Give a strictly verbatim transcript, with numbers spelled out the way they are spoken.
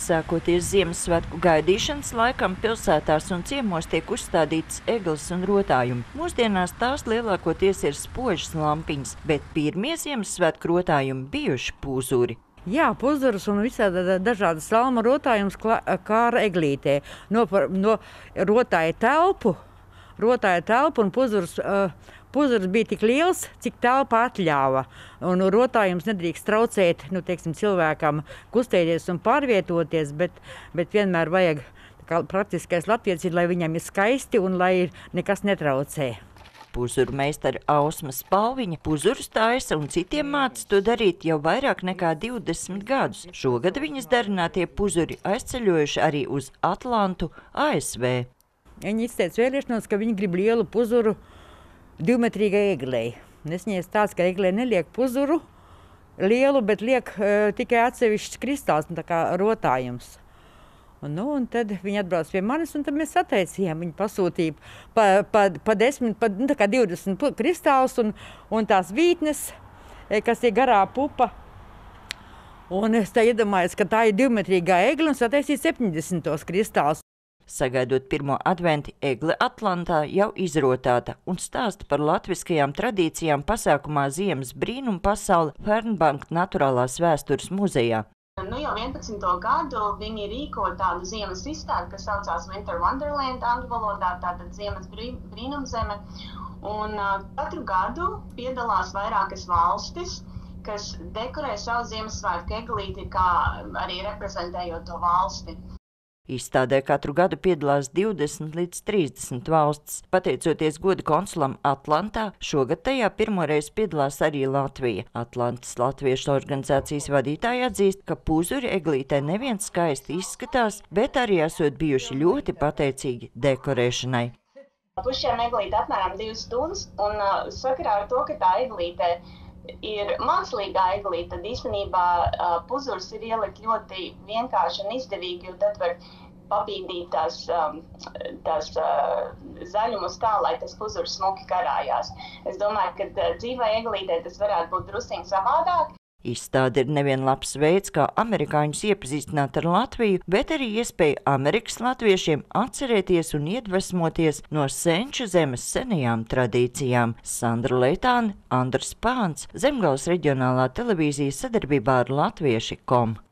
Sākoties Ziemassvētku gaidīšanas laikam, pilsētās un ciemos tiek uzstādītas egles un rotājumi. Mūsdienās tās lielākoties ir spožas lampiņas, bet pirmie Ziemassvētku rotājumi bijuši puzuri. Jā, puzurus un visādi dažādas salma rotājumus kā ar eglītē. No, no rotāja telpu, rotāja telpu un puzurus, uh, puzurus bija tik liels, cik telpa atļāva. Un rotājums nedrīkst traucēt, nu, teiksim, cilvēkam kustēties un pārvietoties, bet, bet vienmēr vajag, kā praktiskais latviečs ir, lai viņam ir skaisti un lai nekas netraucē. Puzuru meistara Ausma Spalviņa puzurus taisa un citiem māca to darīt jau vairāk nekā divdesmit gadus. Šogad viņas darinātie puzuri aizceļojuši arī uz Atlantu, A S V. Viņi izteica vēlēšanos, ka viņi grib lielu puzuru divmetrīgai eglei. Es viņai stāstu, ka eglē neliek puzuru lielu, bet liek uh, tikai atsevišķs kristāls, tā kā rotājums. Un, nu, un tad viņi atbrauc pie manis, un tad mēs sataisījām. Viņi pasūtīja pa, pa, pa desmit, pa nu, tā kā divdesmit kristālus un, un tās vītnes, kas ir garā pupa. Un es tā iedomājos, ka tā ir divmetrīgā egle un sataisīja septiņdesmit kristālus. Sagaidot pirmo adventi, egle Atlantā jau izrotāta un stāsta par latviskajām tradīcijām pasākumā Ziemas brīnuma pasaule Fernbank Naturālās vēstures muzejā. Nu jau vienpadsmito gadu viņi rīko tādu ziemas izstādi, kas saucās Winter Wonderland angļu valodā, tātad Ziemas brīnumzeme. Un uh, katru gadu piedalās vairākas valstis, kas dekorē savu Ziemassvētku eglīti, kā arī reprezentējot to valsti. Izstādē katru gadu piedalās divdesmit līdz trīsdesmit valstis. Pateicoties goda konsulam Atlantā, šogad tajā pirmoreiz piedalās arī Latvija. Atlantas latviešu organizācijas vadītāja atzīst, ka puzuri eglītē nevien skaisti izskatās, bet arī esot bijuši ļoti pateicīgi dekorēšanai. Pušiem eglīte apmēram divas stundas, un uh, sakarā ar to, ka tā eglīte ir mākslīgā eglīte, tad īstenībā uh, puzurs ir ielikt ļoti vienkārši un izdevīgi, jo tad var pabīdīt tās, um, tās uh, zaļumus tā, lai tas puzurs smuki karājās. Es domāju, ka uh, dzīvai eglītē tas varētu būt drusciņ savādāk. Izstāde ir nevien labs veids, kā amerikāņus iepazīstināt ar Latviju, bet arī iespēja Amerikas latviešiem atcerēties un iedvesmoties no senču zemes senajām tradīcijām. Sandra Leitāne, Andrs Pāns, Zemgales reģionālā televīzija sadarbībā ar latvieši kom.